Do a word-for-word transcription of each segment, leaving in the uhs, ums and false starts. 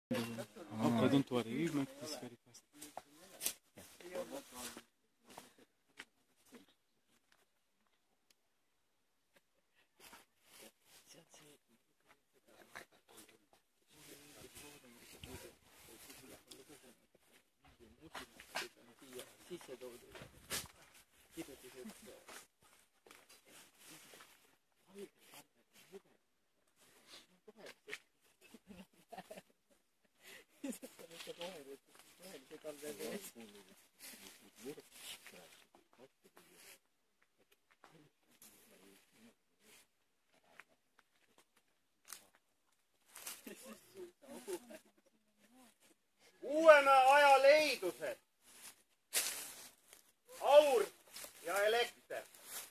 Okay, don't worry, you make this very fast. Uuema aja leidused, aur ja elekter.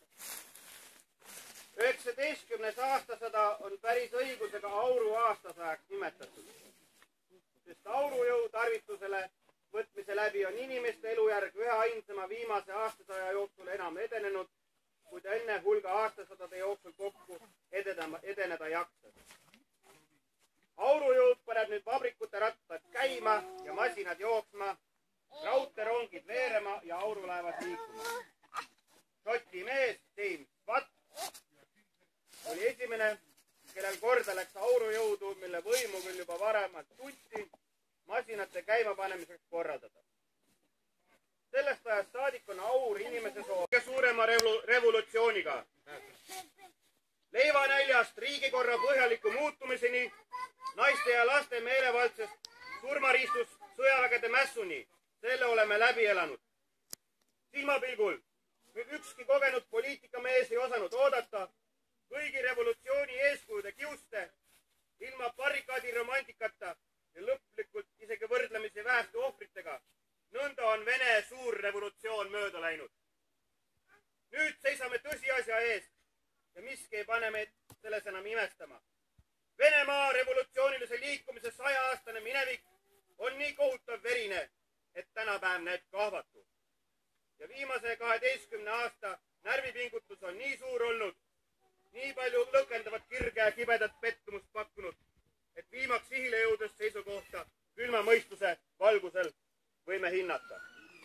üheksateistkümnes aastasada on päris õigusega auru aastasajaks nimetatud, sest aurujõu tarvitusele võtmise läbi on inimeste elujärg ühe ainsama viimase aastasaja jooksul enam edenenud, kui ta enne hulga aastasadade jooksul kokku edenema, edeneda jaksas. Aurujõud paneb nüüd vabrikute rattad käima ja masinad jooksma, raudteerongid veerema ja aurulaevad liikuma. Šoti mees James Watt oli esimene, kellel korda läks aurujõudu, mille võimu küll juba varemalt tunti, masinate käimapanemiseks korraldada. Sellest ajast saadik on aur inimese soov kõige suurema revu revolutsiooniga. Leivanäljast riigikorra põhjaliku muutumiseni, naiste ja laste meelevaldsest surmariistust sõjavägede mässuni, selle oleme läbi elanud. Silmapilgul nüüd ükski kogenud poliitikamees ei osanud oodata kõigi revolutsiooni eeskujude kiuste, ilma barrikaadi romantikata ja lõplikult isegi võrdlemisi väheste ohvritega. Nõnda on Vene suur revolutsioon mööda läinud. Nüüd seisame tõsiasja eest ja miski ei pane meid selles enam imestama. Venemaa revolutsioonilise liikumise saja-aastane minevik on nii kohutav verine, et tänapäev näeb kahvatu. Ja viimase kaheteistkümne aasta närvipingutus on nii suur olnud, nii palju lõkendavat kirge ja kibedat pettumust pakkunud, et viimaks sihile jõudes seisukohta külma mõistuse valgusel võime hinnata.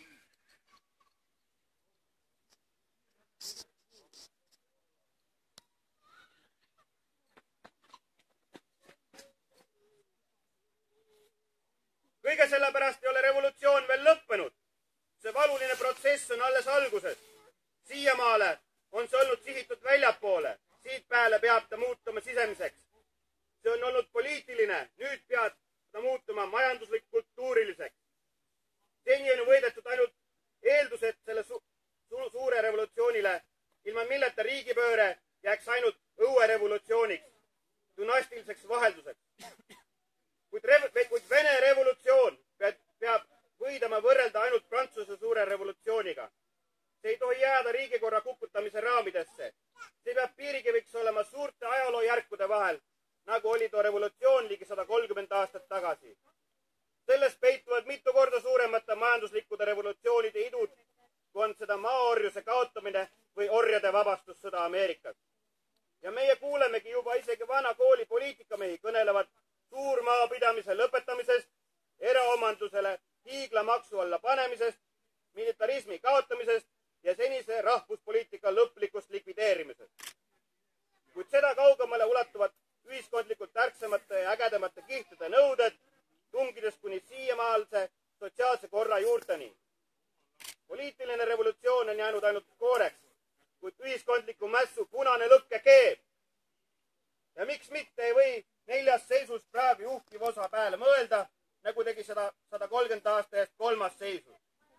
Kõige sellepärast ei ole revolutsioon veel lõppenud. See valuline protsess on alles alguses. Siiamaale on see olnud sihitud väljapoole. Siit pääle peab ta muutuma sisemiseks. See on olnud poliitiline. Nüüd peab ta muutuma majanduslik-kultuuriliseks. Seni on võidetud ainult eeldused selle su su suure revolutsioonile, ilma milleta riigipööre jääks ainult õuerevolutsiooniks, dünastiliseks vahelduseks. Kuid, kuid Vene revolutsioon peab, peab võidama võrrelda ainult Prantsuse suure revolutsiooniga. See ei tohi jääda riigikorra kukutamise raamidesse. See peab piirikiviks olema suurte ajaloojärkude vahel, nagu oli too revolutsioon ligi sada kolmkümmend aastat tagasi. Sellest peituvad mitu korda suuremate majanduslikkude revolutsioonide idud, kui on seda maaorjuse kaotamine või orjade vabastussõda Ameerikas. Ja meie kuulemegi juba isegi vana kooli poliitikamehi kõnelevad suurmaapidamise lõpetamisest, eraomandusele hiiglamaksu alla panemisest, militarismi kaotamisest ja senise rahvuspoliitika lõplikust likvideerimisest. Kuid seda kaugemale ulatuvad ühiskondlikult tärksemate ja ägedamate kihtide nõuded, tungides kuni siiamaalse sotsiaalse korra juurteni. Poliitiline revolutsioon on jäänud ainult kooreks, kuid ühiskondliku mässu punane lõkke keeb. Ja miks mitte ei või neljas seisus praegu juhtiv osa pääle mõelda, nagu tegi seda sada kolmkümmend aasta eest kolmas seisus.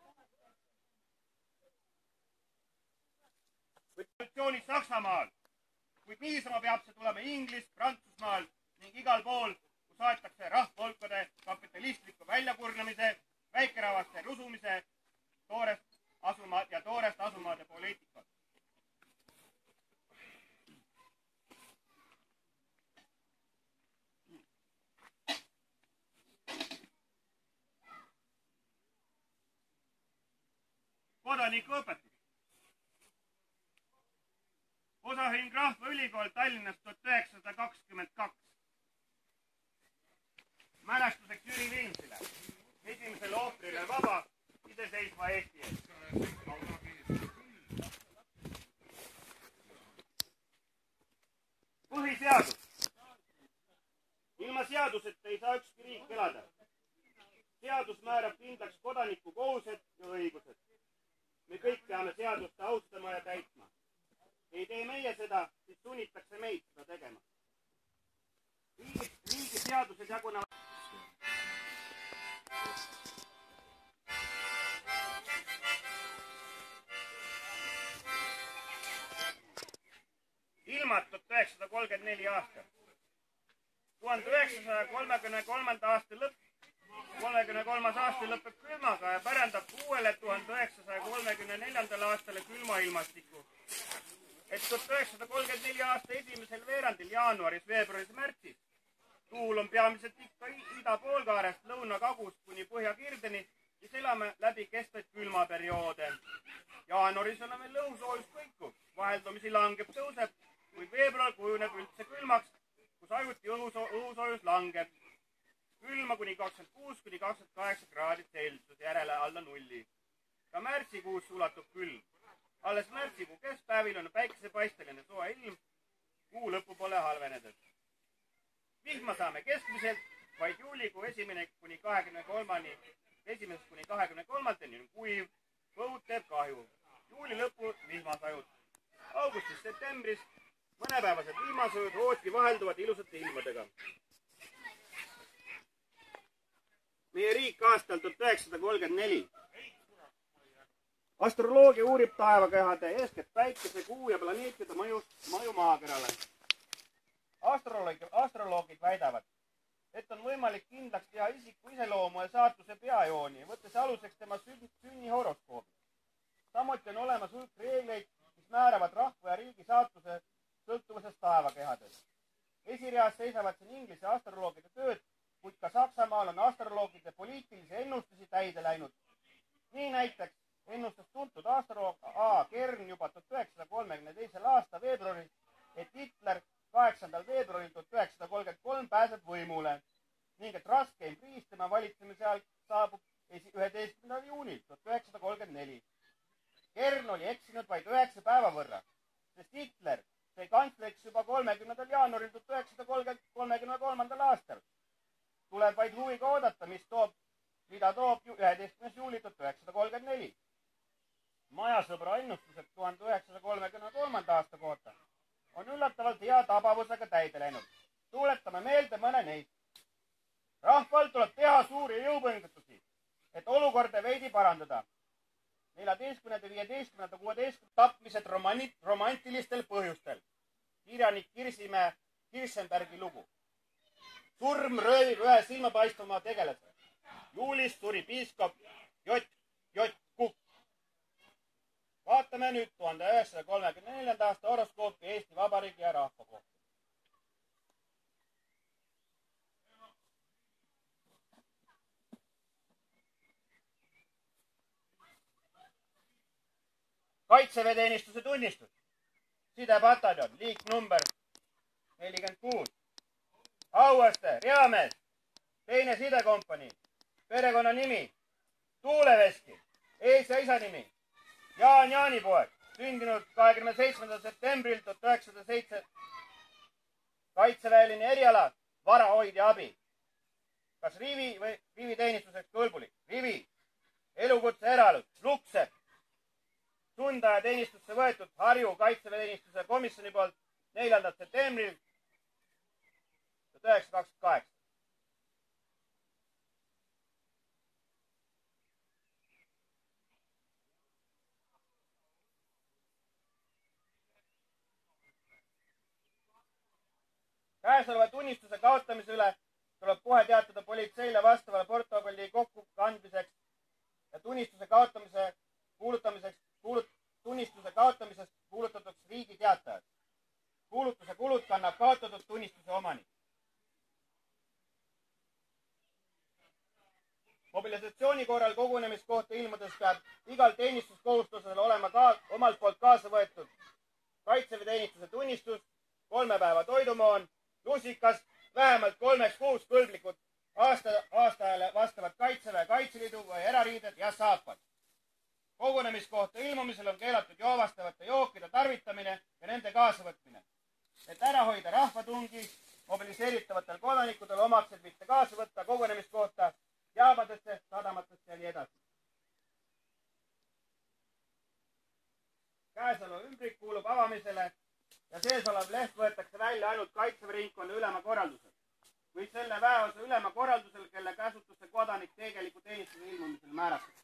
Revolutsiooni Saksamaal, kuid niisama peab see tulema Inglis, Prantsusmaal ning igal pool, kus aetakse rahvahulkade kapitalistliku väljakurnamise, väikerahvaste rusumise toorest asuma ja toorest asumaade poliitikat. Kodanikuõpetus. Osahing Rahvaülikool Tallinnast tuhat üheksasada kakskümmend kaks. Mälestuseks ilmad tuhat üheksasada kolmkümmend neli aasta. tuhande üheksasaja kolmekümne kolmanda aasta lõpp, kolmekümne kolmas aasta lõpeb külmaga ja pärandab uuele tuhande üheksasaja kolmekümne neljandale aastale külma ilmastiku. Et tuhat üheksasada kolmkümmend neli aasta esimesel veerandil jaanuaris, veebruaris, märtsis tuul on peamiselt ikka ida poolkaarest lõuna-kagust kuni põhjakirdeni, siis elame läbi kestvaid külmaperioode. Jaanuaris oleme lõusoojus kõikuv, vaheldumisi langeb, tõuseb, kuid veebruar kujuneb üldse külmaks, kus ajuti õhusoojus langeb. Külma kuni kakskümmend kuus kuni kakskümmend kaheksa kraadi Celsius, järele alla nulli. Ka märtsikuus ulatub külm. Alles märtsikuu keskpäevil on päikesepaisteline soe ilm, kuu lõpu pole halvenedes. Vihma saame keskmiselt, vaid juulikuu esimene kuni kahekümne kolmani, esimesest kuni kahekümne kolmandani on kuiv, põud teeb kahju. Juuli lõpu vihmasajud. Augustis, septembris mõnepäevased vihmasajud hooti vahelduvad ilusate ilmadega. Meie riik aastal tuhat üheksasada kolmkümmend neli. Astroloogia uurib taevakehade, eeskätt päikese, kuu ja planeetide mõjust, mõju maakerale. Astroloogid, astroloogid väidavad, et on võimalik kindlaks teha isiku iseloomu ja saatuse peajooni, võttes aluseks tema sünni horoskoobi. Samuti on olemas hulk reegleid, mis määravad rahva ja riigi saatuse sõltuvusest taevakehades. Esireas seisavad siin Inglise astroloogide tööd, kuid ka Saksamaal on astroloogide poliitilisi ennustusi täide läinud. Nii näiteks ennustas tuntud astroloog A. Kern juba tuhat üheksasada kolmekümne teisel aasta veebruaris, et Hitler kaheksandal veebruaril tuhat üheksasada kolmkümmend kolm pääseb võimule ning et raskeim kriis tema valitsemise ajal saabub üheteistkümnendal juunil tuhat üheksasada kolmkümmend neli. Kern oli eksinud vaid üheksa päeva võrra, sest Hitler sai kantsleriks juba kolmekümnendal jaanuaril tuhat üheksasada kolmekümne kolmandal aastal. Tuleb vaid huviga oodata, mis toob, mida toob üheteistkümnes juuli tuhat üheksasada kolmkümmend neli. Majasõbra ennustused tuhande üheksasaja kolmekümne kolmanda aasta kohta on üllatavalt hea tabavusega täide läinud. Tuuletame meelde mõne neist. Rahval tuleb teha suuri jõupingutusi, et olukorda veidi parandada. neljateistkümnenda, viieteistkümnenda, kuueteistkümnenda tapmised romanit, romantilistel põhjustel. Kirjanik Kirsimäe Kirsenbergi lugu. Surm röövib ühe silmapaistvama tegelase. Juulis suri piiskop Jott, Jott Kukk. Vaatame nüüd tuhande üheksasaja kolmekümne neljanda aasta horoskoopi Eesti Vabariigi ja rahva kohta. Kaitseväeteenistuse tunnistus. Sidepataljon, liiknumber nelikümmend kuus. Auaste, reamees, teine sidekompanii, perekonna nimi, Tuuleveski, ees ja isa nimi, Jaan Jaanipoeg, sündinud kahekümne seitsmendal septembril tuhat üheksasada seitse. Kaitseväeline eriala, varahoidja abi. Kas rivi või riviteenistuseks kõlbulik? Rivi, elukutse eralus, lukse. Sundaja teenistusse võetud Harju kaitseväeteenistuse komisjoni poolt neljandal septembril tuhat üheksasada kakskümmend kaheksa. Käesoleva tunnistuse kaotamise üle tuleb kohe teatada politseile vastavale protokolli kokkukandmiseks ja tunnistuse kaotamise kuulutamiseks kuulut, tunnistuse kaotamisest kuulutatakse riigi teatajad. Kuulutuse kulud kannab kaotatud tunnistuse omanik. Mobilisatsiooni korral kogunemiskohta ilmudes peab igal teenistuskohustusel olema ka omalt poolt kaasa võetud kaitseväeteenistuse tunnistus, kolme päeva toidumoon, lusikas, vähemalt kolmeks kuus kõlblikud aasta, aastaajale vastavad kaitseväe, kaitseliidu või erariided ja saapad. Kogunemiskohta ilmumisel on keelatud joovastavate jookide tarvitamine ja nende kaasavõtmine. Et ära hoida rahvatungi, mobiliseeritavatel kodanikudel omaksed mitte kaasa võtta kogunemiskohta jaamadesse, sadamatesse ja nii edasi. Käesoleva ümbrik kuulub avamisele ja sees olev leht võetakse välja ainult kaitseväeringkonna ülema korraldusel. või selle väeosa ülema korraldusel, kelle käsutusse kodanik tegeliku teenistuse ilmumisel määratakse.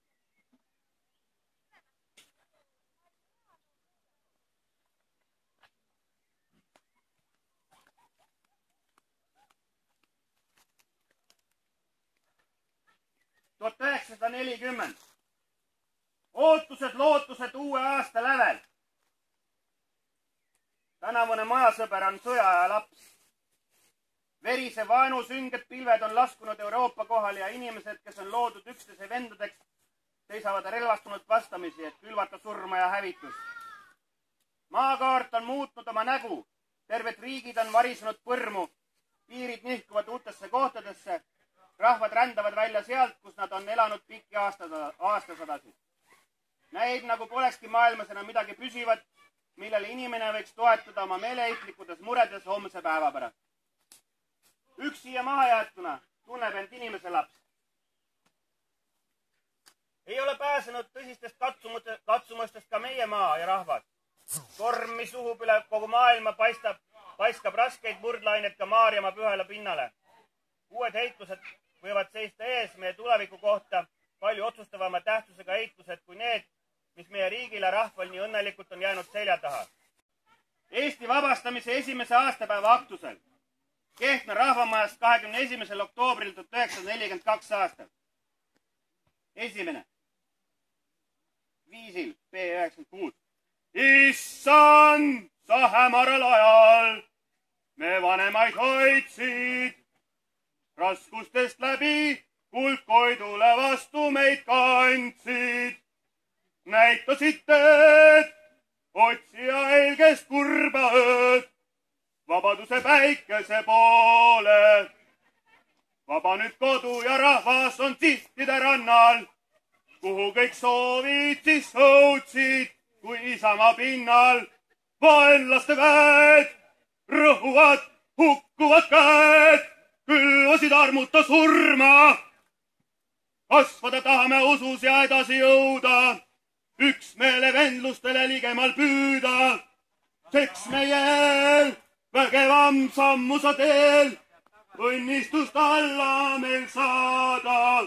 tuhat üheksasada nelikümmend. ootused, lootused uue aasta lävel. tänavune majasõber on sõjaaja laps. verise vaenu sünged pilved on laskunud Euroopa kohale ja inimesed, kes on loodud üksteise vendadeks, seisavad relvastunult vastamisi, et külvata surma ja hävitust. maakaart on muutnud oma nägu, terved riigid on varisenud põrmu, piirid nihkuvad uutesse kohtadesse, rahvad rändavad välja sealt, kus nad on elanud pikki aastasadasid. näib, nagu polekski maailmas enam midagi püsivat, millele inimene võiks toetuda oma meeleheitlikutes muredes homse päeva pärast. üksi ja mahajäetuna tunneb end inimese laps. ei ole pääsenud tõsistest katsumustest ka meie maa ja rahvad. torm, mis uhub üle kogu maailma, paistab, paiskab raskeid murdlaineid ka Maarjamaa pühale pinnale. uued heitlused võivad seista ees meie tuleviku kohta palju otsustavama tähtsusega heitlused kui need, mis meie riigile ja rahval nii õnnelikult on jäänud selja taha. Eesti vabastamise esimese aastapäeva aktusel Kehtna rahvamajast kahekümne esimesel oktoobril tuhat üheksasada nelikümmend kaks aastal. Esimene. Viisil B üheksakümmend kuus. Issand, sa hämaral ajal me vanemaid hoidsid, raskustest läbi kuldkoidule vastu meid kandsid. Näitasid teed, otsija helgest kurba ööd, vabaduse päikese poole. Vaba nüüd kodu ja rahvas on sihtide rannal, kuhu kõik soovid siis õudsid, kui Isamaa pinnal vaenlaste väed rõhuvad, hukkuvad käed, külvasid armuta surma. Kasvada tahame usus ja edasi jõuda, üksmeele vendlustele ligemal püüda. Seks meie vägevam sammu sa teel, õnnistust alla meil saada.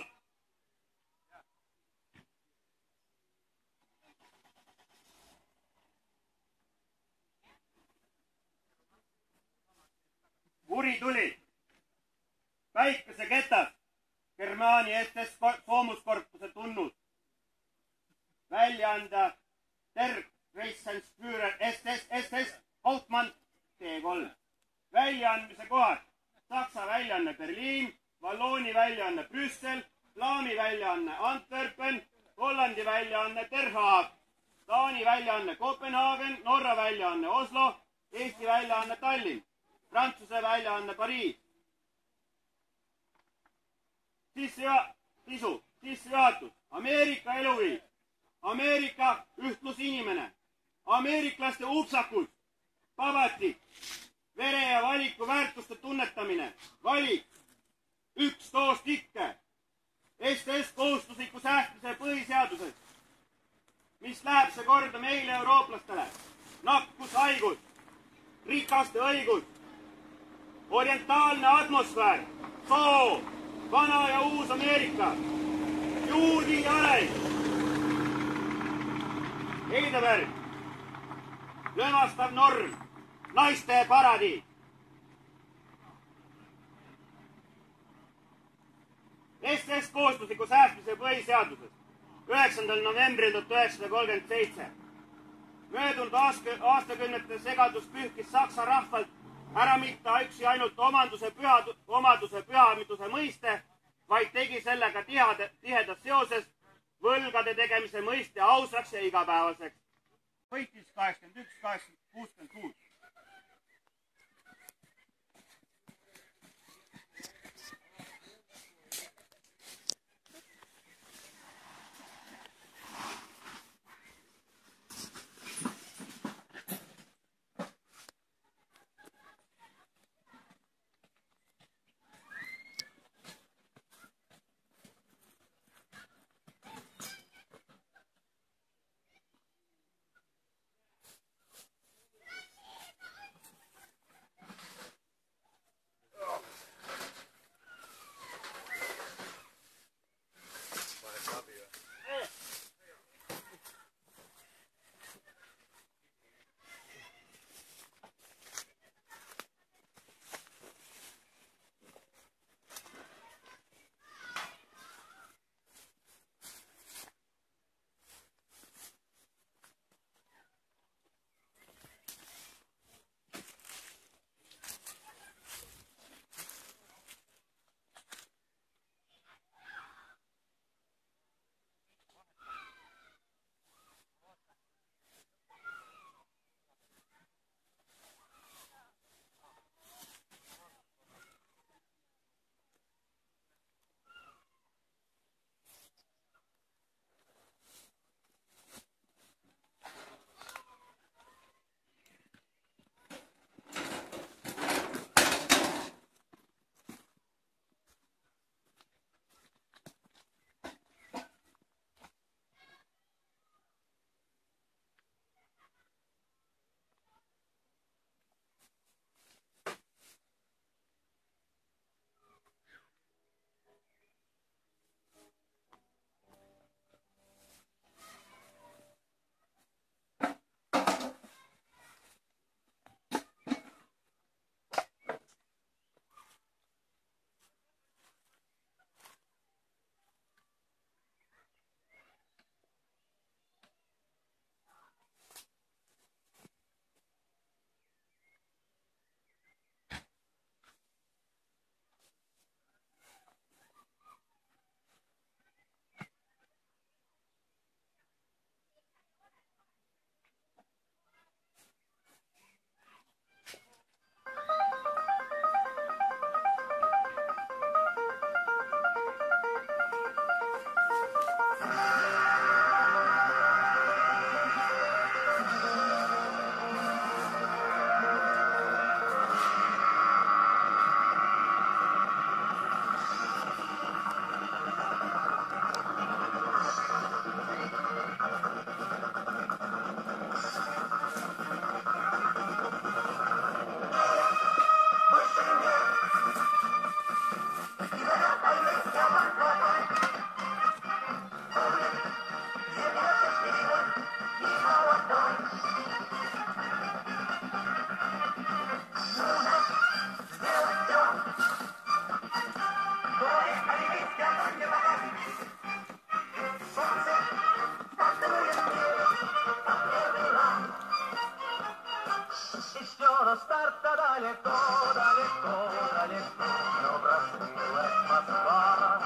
Kuri tuli päikese ketas, Germaani S S soomuskorpuse tunnus. Väljaanda Der Reichsführer S S S S Hauptmann T kolm. Väljaandmise kohad Saksa väljaanne Berliin, Vallooni väljaanne Brüssel, Flaami väljaanne Antwerpen, Hollandi väljaanne Der Haag, Taani väljaanne Kopenhaagen, Norra väljaanne Oslo, Eesti väljaanne Tallinn, Prantsuse väljaanne Pariis. Sisu, sissejuhatus, Ameerika eluviis, Ameerika ühtlus inimene, ameeriklaste upsakus, pabatik, vere ja valiku väärtuste tunnetamine, valik, üks doost ikke, S S kohustusliku säästmise põhiseaduses, mis läheb see korda meile eurooplastele, nakkushaigus, rikaste õigus, orientaalne atmosfäär, soo, vana ja uus Ameerika, juudi areng, Heidelberg, lömastav norm, naiste paradiis. S S kohustusliku säästmise põhiseaduses üheksandal novembril tuhat üheksasada kolmkümmend seitse. Möödunud aastakümnete segadus pühkis Saksa rahvalt ära mitte üksi ainult omanduse püha, omaduse pühamiduse mõiste, vaid tegi sellega tiheda, tihedas seoses võlgade tegemise mõiste ausaks ja igapäevaseks. Võitis kaheksakümmend üks, kaheksakümmend kuuskümmend kuus. Еще старта далеко, далеко, далеко, но проснулась Москва.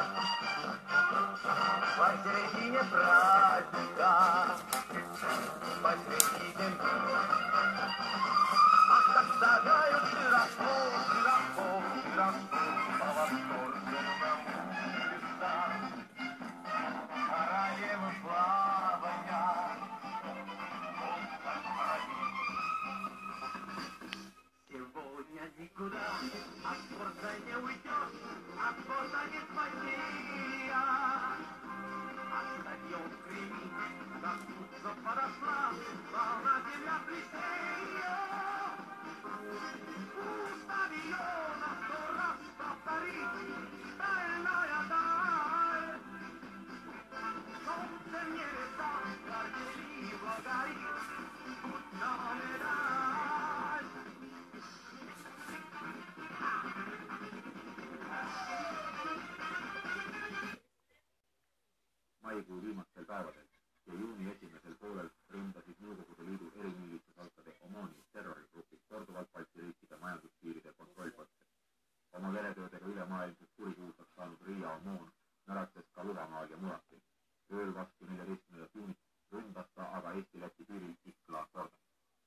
Посередине праздника, посередине мира. Ах, как шагают широко, широко, широко, по восторженному небеса. Королевы плавания, сегодня никуда от спорта не уйдешь, от спорта не спасения. А стадион гремит, как будто подошла волна земля плесения. У стадиона сто раз повторить стальная даль. Солнце в небе так горделиво горит, будто медаль. maikuu viimastel päevadel ja juuni esimesel poolel ründasid Nõukogude Liidu erimiilitsasalkade Omani terrorigrupid korduvalt Balti riikide majanduspiiride kontrollposte. Oma veretöödega ülemaailmselt kurikuulsaks saanud Riia Omon märatas ka Luvamaal ja Murakil. Ööl vastu neljateistkümnendat juunit ründas ta aga Eesti-Läti piiril Ikla korda.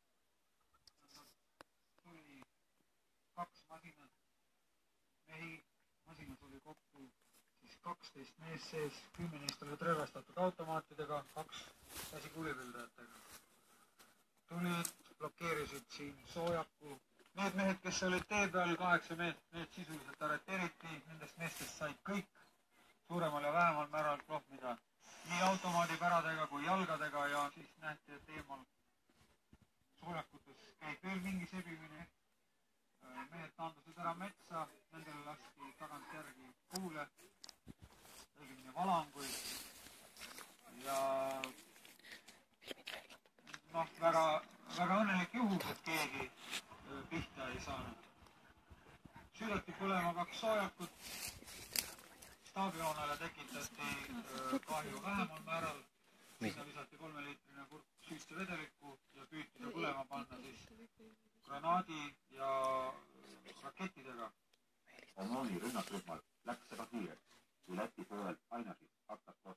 Tuli kaks masinat, mehi, masinas oli kokku siis kaksteist mees sees, kümme neist olid relvastatud automaatidega, kaks käsikulipildajatega. Tulid, blokeerisid siin Soojaku. Need mehed, kes olid tee peal, kaheksa meest, need sisuliselt arreteeriti, nendest meestest said kõik suuremal ja vähemal määral klohmida nii automaadipäradega kui jalgadega ja siis nähti, et eemal Soojakutes käib veel mingi sebimine. Mehed taandusid ära metsa, nendele lasti tagant järgi kuule, õigemini valanguid ja noh, väga, väga õnnelik juhus, et keegi pihta ei saanud. Süüdati põlema kaks Soojakut, staabihoonele tekitati kahju vähemal määral, sinna visati kolmeliitrine kurk süüstevedelikku ja püüti ta põlema panna siis granaadi ja rakettidega. Omani rünnakrühmal läks seda kiirelt, kui Läti poolelt ainasid hakkas